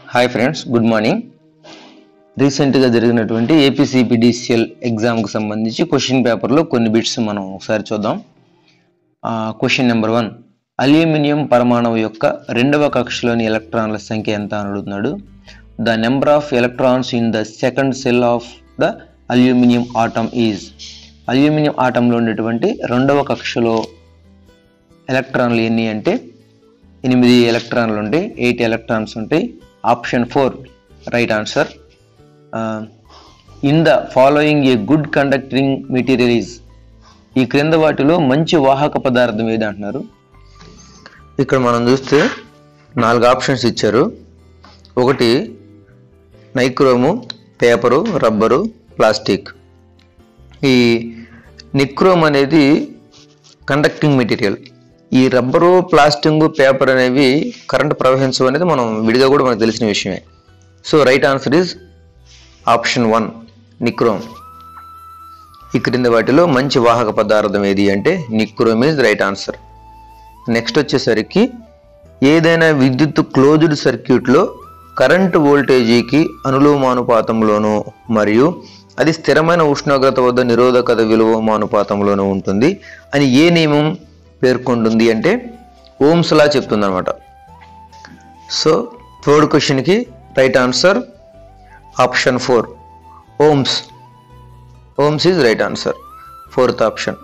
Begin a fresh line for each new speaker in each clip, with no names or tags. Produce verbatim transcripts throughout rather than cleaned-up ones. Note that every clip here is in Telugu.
Hi friends, good morning. రీసెంట్గా జరిగినటువంటి ఏపీసీపీడీసీఎల్ ఎగ్జామ్కి సంబంధించి క్వశ్చన్ పేపర్లో కొన్ని బిట్స్ మనం ఒకసారి చూద్దాం. క్వశ్చన్ నెంబర్ వన్, అల్యూమినియం పరమాణువు యొక్క రెండవ కక్షలోని ఎలక్ట్రాన్ల సంఖ్య ఎంత అని అడుగుతున్నాడు. The number of electrons in the second cell of the aluminium atom is. అల్యూమినియం ఆటంలో ఉండేటువంటి రెండవ కక్షలో ఎలక్ట్రాన్లు ఎన్ని అంటే ఎనిమిది ఎలక్ట్రాన్లు ఉంటాయి, ఎయిట్ ఎలక్ట్రాన్స్ ఉంటాయి. Option four right answer. In the following a good conducting material is. ఈ క్రింద వాటిలో మంచి వాహక పదార్థం ఏది అంటున్నారు. ఇక్కడ మనం చూస్తే నాలుగు ఆప్షన్స్ ఇచ్చారు. ఒకటి నైక్రోము, పేపరు, రబ్బరు, ప్లాస్టిక్. ఈ నిక్రోమ్ అనేది కండక్టింగ్ మెటీరియల్. ఈ రబ్బరు, ప్లాస్టిక్, పేపర్ అనేవి కరెంటు ప్రవహించవు అనేది మనం విడిగా కూడా మనకు తెలిసిన విషయమే. So right answer is option one, nichrome. ఈ క్రింద వాటిలో మంచి వాహక పదార్థం ఏది అంటే nichrome is right answer. Next వచ్చేసరికి ఏదైనా విద్యుత్ క్లోజ్డ్ సర్క్యూట్లో కరెంటు వోల్టేజీకి అనులోమానుపాతంలోనూ మరియు అది స్థిరమైన ఉష్ణోగ్రత వద్ద నిరోధకత విలోమానుపాతంలోనూ ఉంటుంది అని ఏ నియమం పేర్కొంటుంది అంటే ఓమ్స్ లా చెప్తుంది అనమాట. సో థర్డ్ క్వశ్చన్కి right answer option four, ohms. Ohms is right answer, fourth option.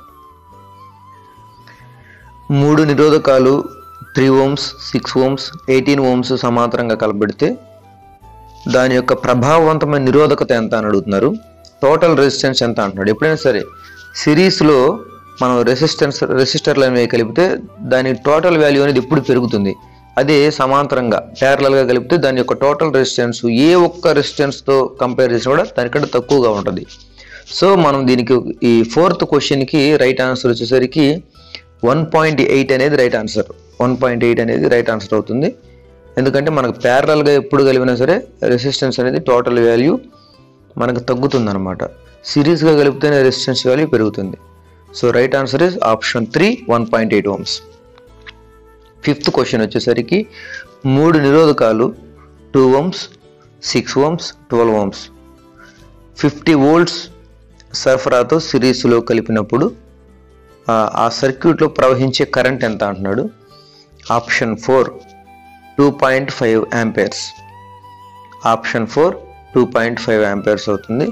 మూడు నిరోధకాలు three ohms, six ohms, eighteen ohms సమాంతరంగా కలబెడితే దాని యొక్క ప్రభావవంతమైన నిరోధకత ఎంత అని అడుగుతున్నారు. టోటల్ రెసిస్టెన్స్ ఎంత అంటున్నాడు. ఎప్పుడైనా సరే సిరీస్లో మనం రెసిస్టెన్స్ రెసిస్టర్లు అనేవి కలిపితే దాని టోటల్ వాల్యూ అనేది ఎప్పుడు పెరుగుతుంది. అదే సమాంతరంగా ప్యారలల్గా కలిపితే దాని యొక్క టోటల్ రెసిస్టెన్స్ ఏ ఒక్క రెసిస్టెన్స్తో కంపేర్ చేసినా కూడా దానికంటే తక్కువగా ఉంటుంది. సో మనం దీనికి ఈ ఫోర్త్ క్వశ్చన్కి రైట్ ఆన్సర్ వచ్చేసరికి వన్ పాయింట్ ఎయిట్ అనేది right answer. One point eight అనేది రైట్ ఆన్సర్ అవుతుంది. ఎందుకంటే మనకు ప్యారలల్గా ఎప్పుడు కలిపినా సరే రెసిస్టెన్స్ అనేది టోటల్ వాల్యూ మనకు తగ్గుతుంది అనమాట. సిరీస్గా కలిపితేనే రెసిస్టెన్స్ వాల్యూ పెరుగుతుంది. So right answer is option three, one point eight ohms. Fifth question వచ్చేసరికి మూడు నిరోధకాలు two ohms, six ohms, twelve ohms fifty volts సరఫరాతో సిరీస్లో కలిపినప్పుడు ఆ సర్క్యూట్లో ప్రవహించే కరెంట్ ఎంత అంటున్నాడు. Option four two point five amperes. Option four two point five amperes అవుతుంది.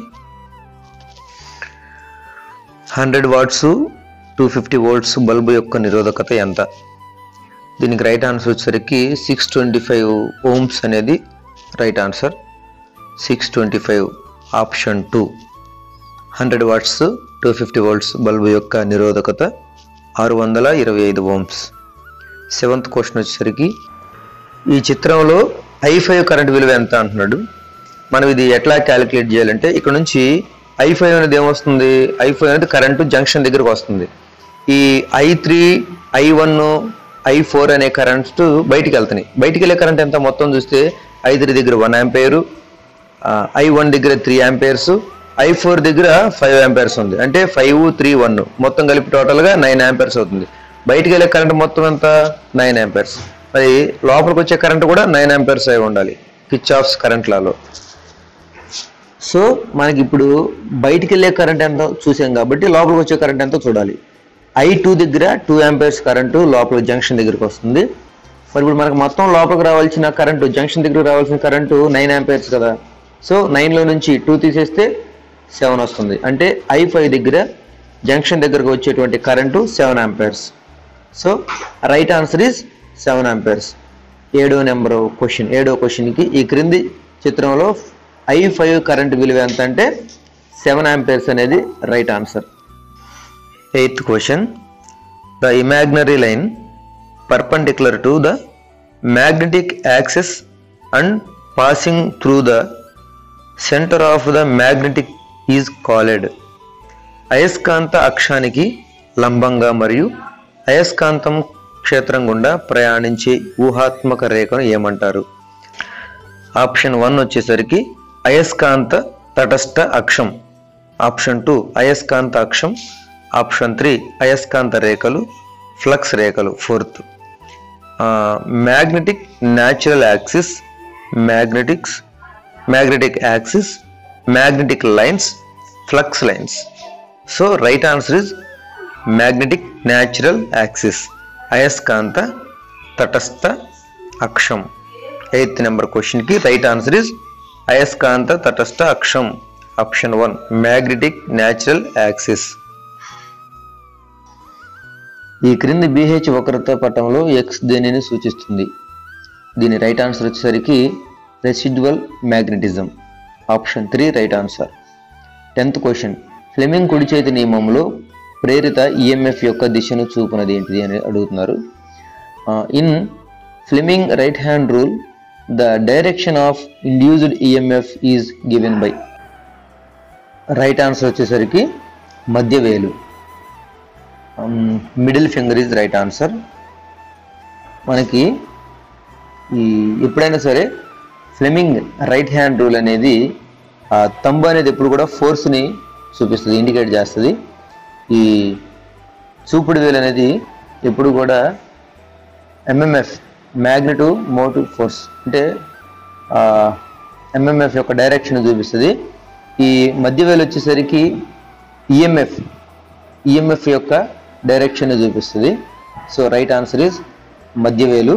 Hundred watts two fifty volts bulb యొక్క నిరోధకత ఎంత. దీనికి రైట్ ఆన్సర్ వచ్చేసరికి సిక్స్ ట్వంటీ ఫైవ్ ఓమ్స్ అనేది right answer. Six twenty five option two. Hundred watts two fifty volts bulb యొక్క నిరోధకత ఆరు వందల ఇరవై ఐదు ఓమ్స్. సెవెంత్ క్వశ్చన్ వచ్చేసరికి ఈ చిత్రంలో ఐ ఫైవ్ కరెంట్ విలువ ఎంత అంటున్నాడు. మనం ఇది ఎట్లా క్యాలిక్యులేట్ చేయాలంటే ఇక్కడ నుంచి ఐ ఫైవ్ అనేది ఏమొస్తుంది, ఐ ఫైవ్ అనేది కరెంటు జంక్షన్ దగ్గరకు వస్తుంది. ఈ I three, I one, I four అనే కరెంట్స్ బయటికి వెళ్తున్నాయి. బయటికి వెళ్ళే కరెంట్ ఎంత మొత్తం చూస్తే ఐ త్రీ దగ్గర వన్ యాంపేరు, ఐ వన్ దగ్గర త్రీ యాంపేర్స్, ఐ ఫోర్ దగ్గర ఫైవ్ యాంపేర్స్ ఉంది. అంటే ఫైవ్ త్రీ వన్ మొత్తం కలిపి టోటల్గా నైన్ యాంపేర్స్ అవుతుంది. బయటికి వెళ్ళే కరెంట్ మొత్తం ఎంత నైన్ యాంపేర్స్. మరి లోపలికి వచ్చే కరెంట్ కూడా నైన్ యాంపేర్స్ అయి ఉండాలి కిర్చాఫ్స్ కరెంట్ లాలో. సో మనకి ఇప్పుడు బయటికి వెళ్ళే కరెంట్ ఎంత చూసాం కాబట్టి లోపలికి వచ్చే కరెంట్ ఎంతో చూడాలి. ఐ టూ దగ్గర టూ యాంపేర్స్ కరెంటు లోపల జంక్షన్ దగ్గరికి వస్తుంది. మరి ఇప్పుడు మనకు మొత్తం లోపలికి రావాల్సిన కరెంటు జంక్షన్ దగ్గరికి రావాల్సిన కరెంటు నైన్ యాంపేర్స్ కదా. సో నైన్లో నుంచి టూ తీసేస్తే సెవెన్ వస్తుంది. అంటే ఐ ఫైవ్ దగ్గర జంక్షన్ దగ్గరకు వచ్చేటువంటి current seven amperes. So right answer is seven amperes. ఏడో నెంబర్ క్వశ్చన్ ఏడో క్వశ్చన్కి ఈ క్రింది చిత్రంలో ఐ ఫైవ్ కరెంట్ విలువ ఎంత అంటే సెవెన్ యాంపేర్స్ అనేది right answer. Eighth question, the imaginary line perpendicular to the magnetic axis and passing through the centre of the magnetic is called. అయస్కాంత అక్షానికి లంబంగా మరియు అయస్కాంతం క్షేత్రం గుండా ప్రయాణించే ఊహాత్మక రేఖను ఏమంటారు. ఆప్షన్ వన్ వచ్చేసరికి అయస్కాంత తటస్థ అక్షం. ఆప్షన్ టూ అయస్కాంత అక్షం. ఆప్షన్ త్రీ అయస్కాంత రేఖలు, ఫ్లక్స్ రేఖలు. Fourth magnetic natural axis magnetics, magnetic axis, magnetic lines, flux lines. So right answer is magnetic natural axis, అయస్కాంత తటస్థ అక్షం. ఎయిత్ నెంబర్ క్వశ్చన్ కి రైట్ ఆన్సర్ ఇస్ అయస్కాంత తటస్థ అక్షం, option one magnetic natural axis. ఈ క్రింది బిహెచ్ వక్రత పటంలో ఎక్స్ దేనిని సూచిస్తుంది? దీని రైట్ ఆన్సర్ వచ్చేసరికి residual magnetism, option three right answer. Tenth question, Fleming కుడి చేతి నియమంలో ప్రేరిత ఈఎంఎఫ్ యొక్క దిశను చూపునది ఏంటిది అని అడుగుతున్నారు. In Fleming right hand rule the direction of induced EMF is given by. Right answer వచ్చేసరికి మధ్యవేలు, middle finger is right answer. మనకి ఈ ఎప్పుడైనా సరే ఫ్లెమింగ్ రైట్ హ్యాండ్ రూల్ అనేది తంబు అనేది ఎప్పుడు కూడా ఫోర్స్ని చూపిస్తుంది, ఇండికేట్ చేస్తుంది. ఈ చూపుడు వేలు అనేది ఎప్పుడు కూడా ఎంఎంఎఫ్ మ్యాగ్నెటు మోటివ్ ఫోర్స్ అంటే ఎంఎంఎఫ్ యొక్క డైరెక్షన్ చూపిస్తుంది. ఈ మధ్య వేలు వచ్చేసరికి ఈఎంఎఫ్ ఈఎంఎఫ్ యొక్క డైరెక్షన్ చూపిస్తుంది. సో రైట్ ఆన్సర్ ఈజ్ మధ్యవేలు.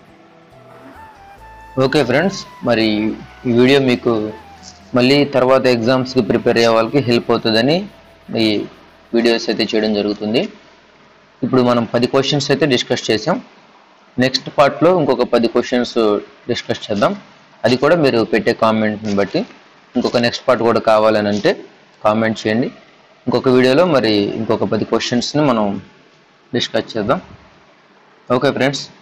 ఓకే ఫ్రెండ్స్, మరి ఈ వీడియో మీకు మళ్ళీ తర్వాత ఎగ్జామ్స్కి ప్రిపేర్ అయ్యే వాళ్ళకి హెల్ప్ అవుతుందని ఈ వీడియోస్ అయితే చేయడం జరుగుతుంది. ఇప్పుడు మనం పది క్వశ్చన్స్ అయితే డిస్కస్ చేసాం. నెక్స్ట్ పార్ట్లో ఇంకొక పది క్వశ్చన్స్ డిస్కస్ చేద్దాం. అది కూడా మీరు పెట్టే కామెంట్ని బట్టి ఇంకొక నెక్స్ట్ పార్ట్ కూడా కావాలని అంటే కామెంట్ చేయండి. ఇంకొక వీడియోలో మరి ఇంకొక పది క్వశ్చన్స్ని మనం డిస్కస్ చేద్దాం. Okay friends.